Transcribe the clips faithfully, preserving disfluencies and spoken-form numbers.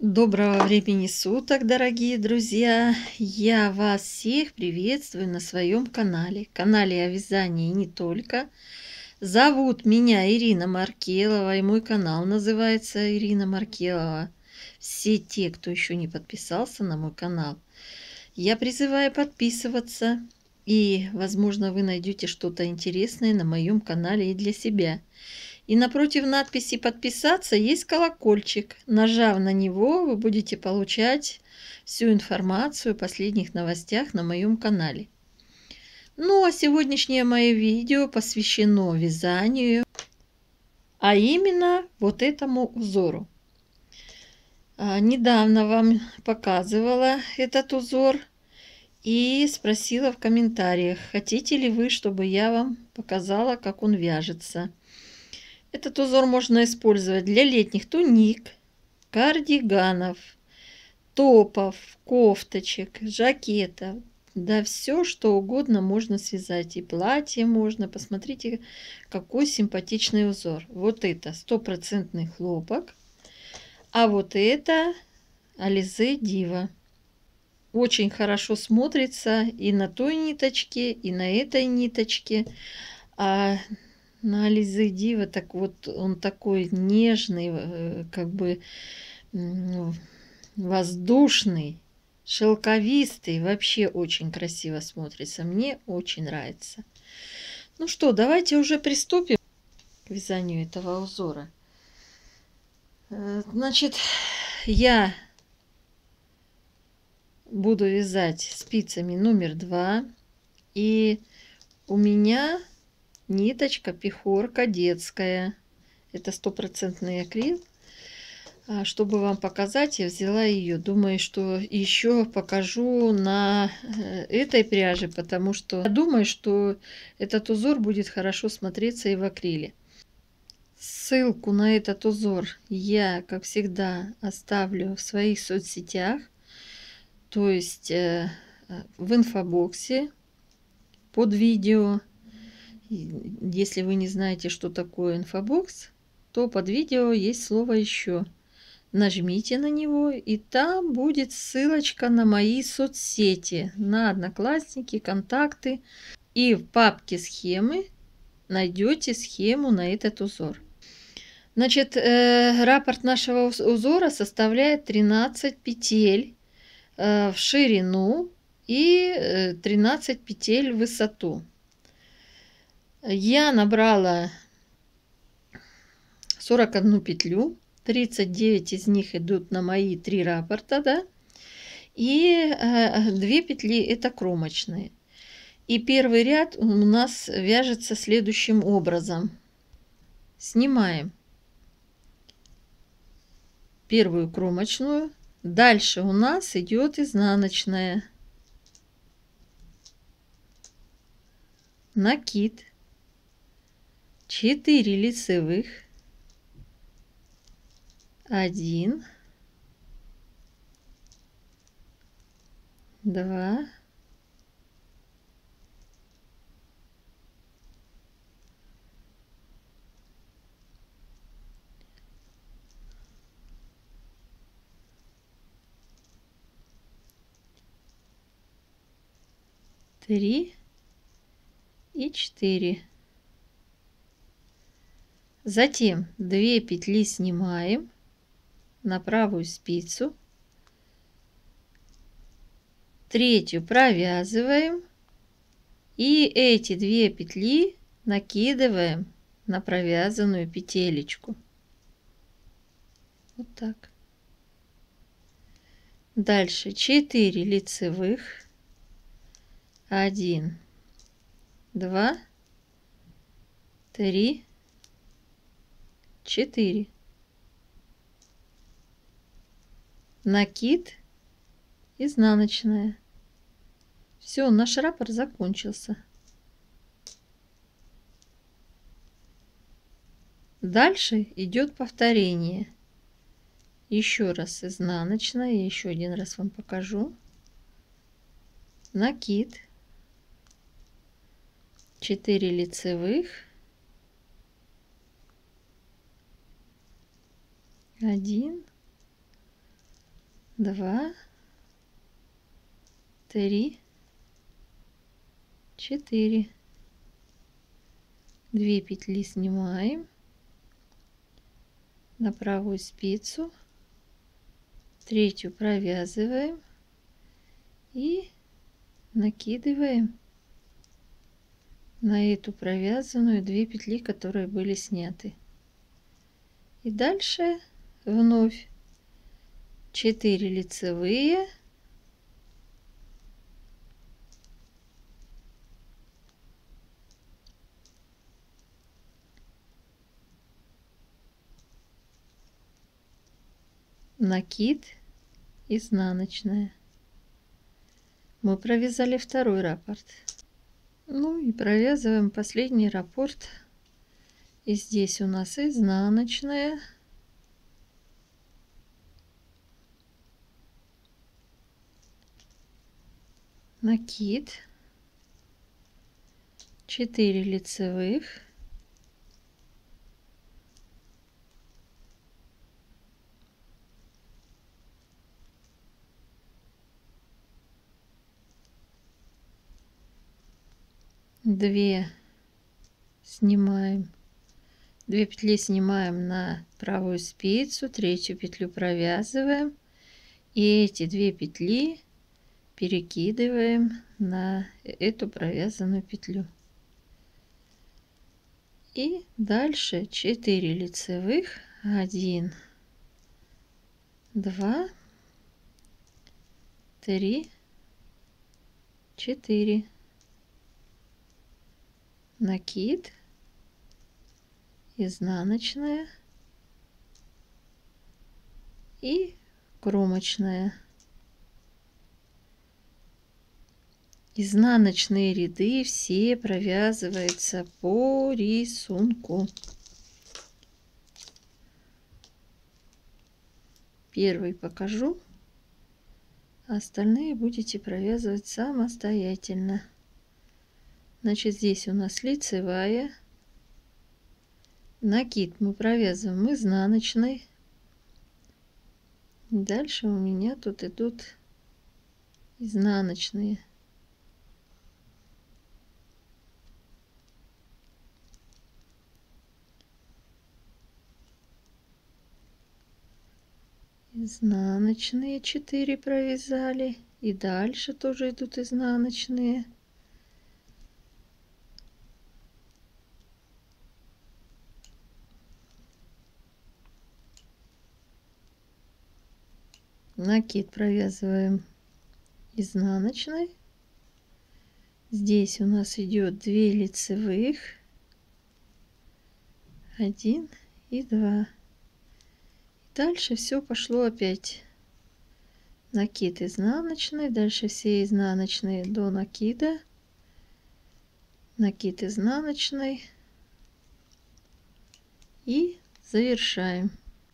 Доброго времени суток, дорогие друзья! Я вас всех приветствую на своем канале. Канале о вязании не только. Зовут меня Ирина Маркелова, и мой канал называется Ирина Маркелова. Все те, кто еще не подписался на мой канал, я призываю подписываться. И, возможно, вы найдете что-то интересное на моем канале и для себя. И напротив надписи «Подписаться» есть колокольчик. Нажав на него, вы будете получать всю информацию о последних новостях на моем канале. Ну а сегодняшнее мое видео посвящено вязанию, а именно вот этому узору. А, недавно вам показывала этот узор и спросила в комментариях, хотите ли вы, чтобы я вам показала, как он вяжется. Этот узор можно использовать для летних туник, кардиганов, топов, кофточек, жакетов. Да все, что угодно можно связать. И платье можно. Посмотрите, какой симпатичный узор. Вот это стопроцентный хлопок. А вот это Alize Diva. Очень хорошо смотрится и на той ниточке, и на этой ниточке. А на Alize Diva так вот он такой нежный, как бы воздушный, шелковистый, вообще очень красиво смотрится. Мне очень нравится. Ну что, давайте уже приступим к вязанию этого узора. Значит, я буду вязать спицами номер два, и у меня ниточка пехорка детская. Это стопроцентный акрил. Чтобы вам показать, я взяла ее. Думаю, что еще покажу на этой пряже, потому что я думаю, что этот узор будет хорошо смотреться и в акриле. Ссылку на этот узор я, как всегда, оставлю в своих соцсетях, то есть в инфобоксе под видео. Если вы не знаете, что такое инфобокс, то под видео есть слово «еще». Нажмите на него, и там будет ссылочка на мои соцсети, на Одноклассники, контакты. И в папке схемы найдете схему на этот узор. Значит, э, раппорт нашего узора составляет тринадцать петель э, в ширину и тринадцать петель в высоту. Я набрала сорок одну петлю. тридцать девять из них идут на мои три раппорта, да, и э, две петли это кромочные. И первый ряд у нас вяжется следующим образом. Снимаем первую кромочную, дальше у нас идет изнаночная, накид, четыре лицевых, один, два, три и четыре. Затем две петли снимаем на правую спицу, третью провязываем, и эти две петли накидываем на провязанную петелечку. Вот так. Дальше четыре лицевых, один, два, три, четыре. Накид, изнаночная. Все, наш раппорт закончился. Дальше идет повторение. Еще раз изнаночная, еще один раз вам покажу. Накид, четыре лицевых, один, два, три, четыре. Две петли снимаем на правую спицу, третью провязываем и накидываем на эту провязанную две петли, которые были сняты. И дальше вновь четыре лицевые, накид, изнаночная. Мы провязали второй раппорт. Ну и провязываем последний раппорт. И здесь у нас изнаночная, накид, четыре лицевых, две снимаем, две петли снимаем на правую спицу, третью петлю провязываем и эти две петли перекидываем на эту провязанную петлю. И дальше четыре лицевых, один, два, три, четыре. Накид, изнаночная и кромочная. Изнаночные ряды все провязываются по рисунку. Первый покажу, а остальные будете провязывать самостоятельно. Значит, здесь у нас лицевая, накид мы провязываем изнаночной. Дальше у меня тут идут изнаночные. Изнаночные четыре провязали, и дальше тоже идут изнаночные. Накид провязываем изнаночной. Здесь у нас идет две лицевых, один и два. Дальше все пошло опять. Накид изнаночный, дальше все изнаночные до накида, накид изнаночный и завершаем.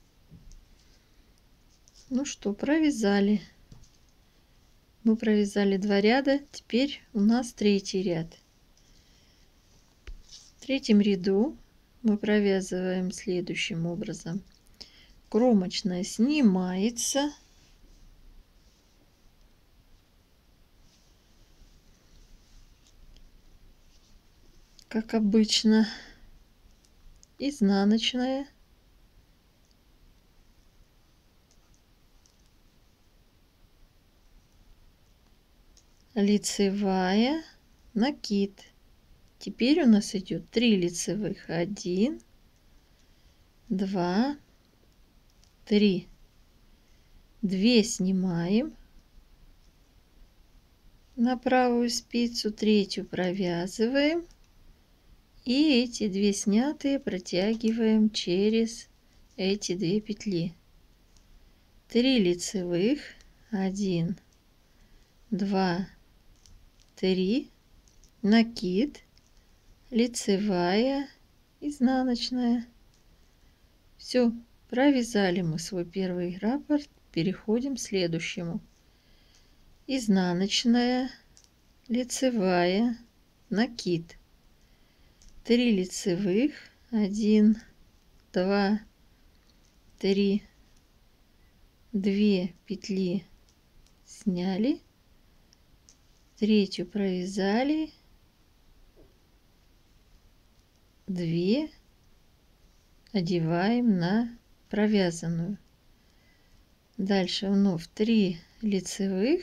Ну что, провязали. Мы провязали два ряда, теперь у нас третий ряд. В третьем ряду мы провязываем следующим образом. Кромочная снимается, как обычно, изнаночная, лицевая, накид. Теперь у нас идет три лицевых, один, два, три. две снимаем на правую спицу, третью провязываем и эти две снятые протягиваем через эти две петли. три лицевых, один, два, три, накид, лицевая, изнаночная. Все, провязали мы свой первый раппорт, переходим к следующему. Изнаночная, лицевая, накид, три лицевых, один, два, три, две петли сняли, третью провязали, две одеваем на провязанную. Дальше вновь три лицевых,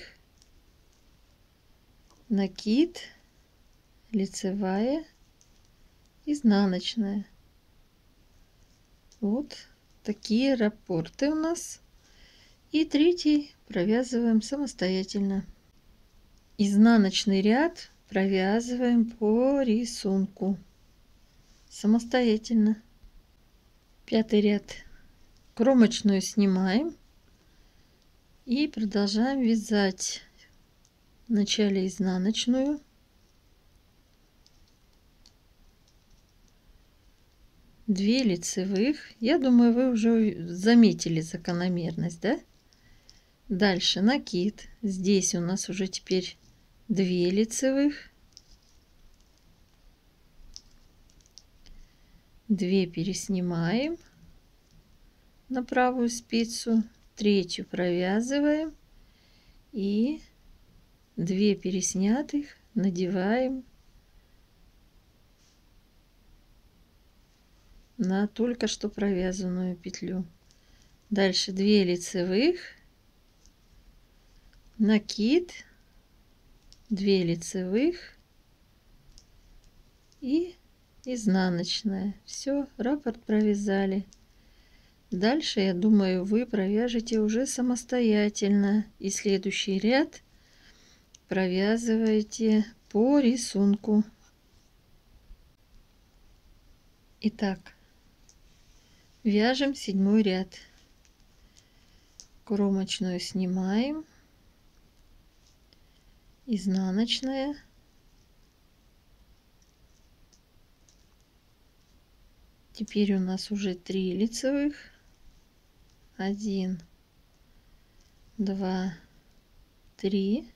накид, лицевая, изнаночная. Вот такие раппорты у нас. И третий провязываем самостоятельно. Изнаночный ряд провязываем по рисунку самостоятельно. Пятый ряд. Кромочную снимаем и продолжаем вязать. Вначале изнаночную, две лицевых. Я думаю, вы уже заметили закономерность, да? Дальше накид. Здесь у нас уже теперь две лицевых, две переснимаем на правую спицу, третью провязываем и две переснятых надеваем на только что провязанную петлю. Дальше две лицевых, накид, две лицевых и изнаночная. Все, раппорт провязали. Дальше, я думаю, вы провяжете уже самостоятельно. И следующий ряд провязываете по рисунку. Итак, вяжем седьмой ряд. Кромочную снимаем, изнаночная, теперь у нас уже три лицевых, один, два, три,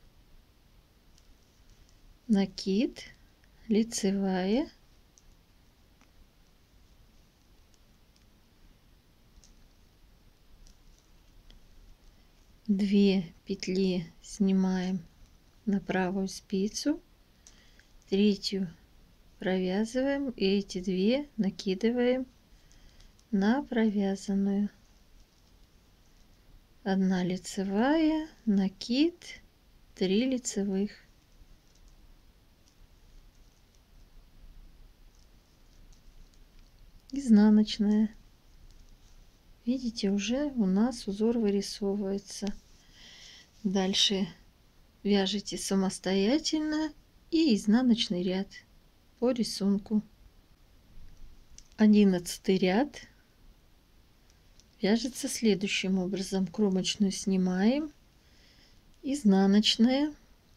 накид, лицевая, две петли снимаем на правую спицу, третью провязываем и эти две накидываем на провязанную. Одна лицевая, накид, три лицевых. Изнаночная. Видите, уже у нас узор вырисовывается. Дальше вяжите самостоятельно и изнаночный ряд по рисунку. Одиннадцатый ряд вяжется следующим образом. Кромочную снимаем, изнаночная,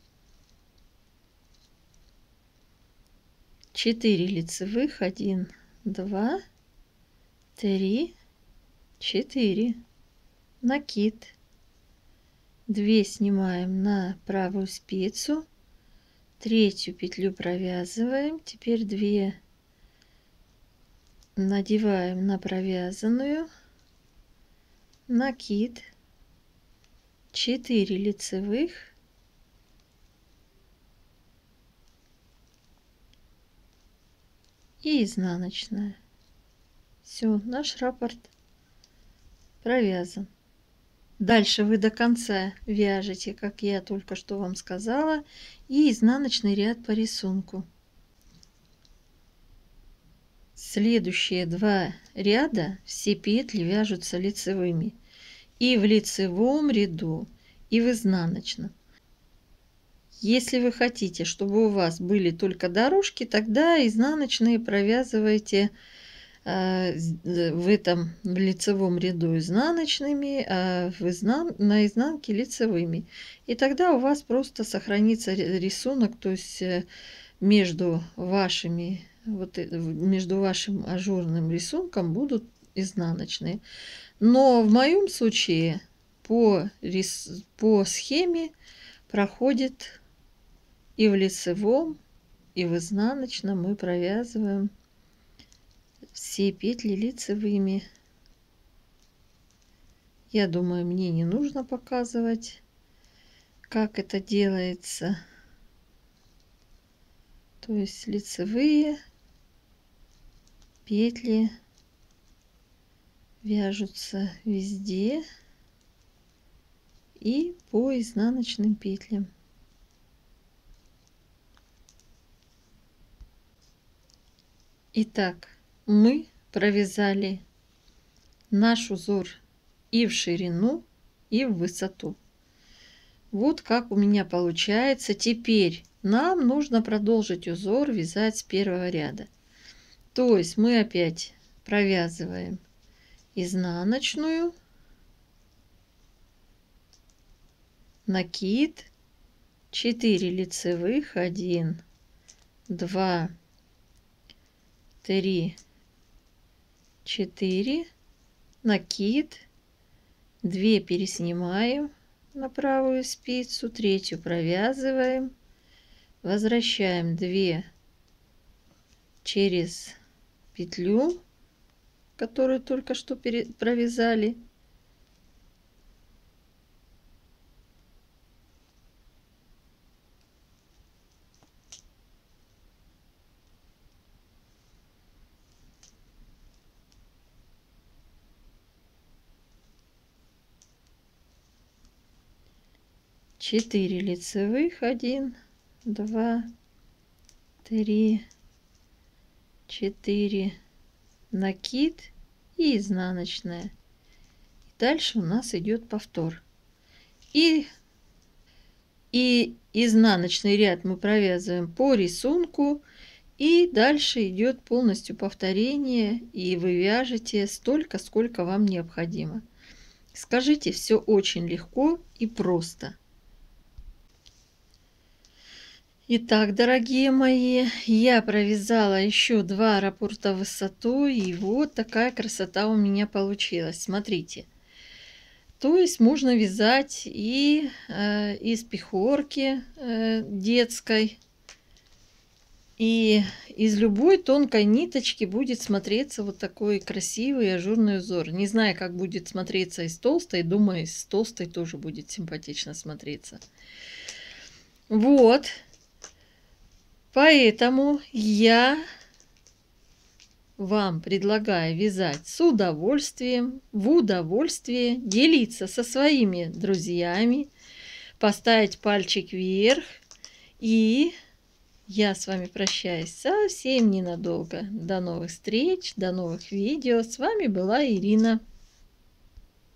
четыре лицевых, один, два, три, четыре, накид, две снимаем на правую спицу, третью петлю провязываем, теперь две надеваем на провязанную, накид, четыре лицевых, и изнаночная. Все, наш раппорт провязан. Дальше вы до конца вяжете, как я только что вам сказала, и изнаночный ряд по рисунку. Следующие два ряда все петли вяжутся лицевыми и в лицевом ряду, и в изнаночном. Если вы хотите, чтобы у вас были только дорожки, тогда изнаночные провязывайте э, в этом в лицевом ряду изнаночными, а в изнан... на изнанке лицевыми. И тогда у вас просто сохранится рисунок, то есть между вашими вот между вашим ажурным рисунком будут изнаночные. Но в моем случае по, рис... по схеме проходит и в лицевом, и в изнаночном мы провязываем все петли лицевыми. Я думаю, мне не нужно показывать, как это делается. То есть лицевые петли вяжутся везде и по изнаночным петлям. Итак, мы провязали наш узор и в ширину, и в высоту. Вот как у меня получается. Теперь нам нужно продолжить узор вязать с первого ряда. То есть мы опять провязываем изнаночную, накид, четыре лицевых, один, два, три, четыре, накид, две переснимаем на правую спицу, третью провязываем, возвращаем две через петлю, которую только что провязали, четыре лицевых, один, два, три, четыре, накид и изнаночная. Дальше у нас идет повтор. И, и изнаночный ряд мы провязываем по рисунку. И дальше идет полностью повторение. И вы вяжете столько, сколько вам необходимо. Скажите, все очень легко и просто. Итак, дорогие мои, я провязала еще два раппорта в высоту, и вот такая красота у меня получилась. Смотрите, то есть можно вязать и э, из пехорки э, детской, и из любой тонкой ниточки будет смотреться вот такой красивый ажурный узор. Не знаю, как будет смотреться из толстой, думаю, из толстой тоже будет симпатично смотреться. Вот. Поэтому я вам предлагаю вязать с удовольствием, в удовольствие, делиться со своими друзьями, поставить пальчик вверх. И я с вами прощаюсь совсем ненадолго. До новых встреч, до новых видео. С вами была Ирина.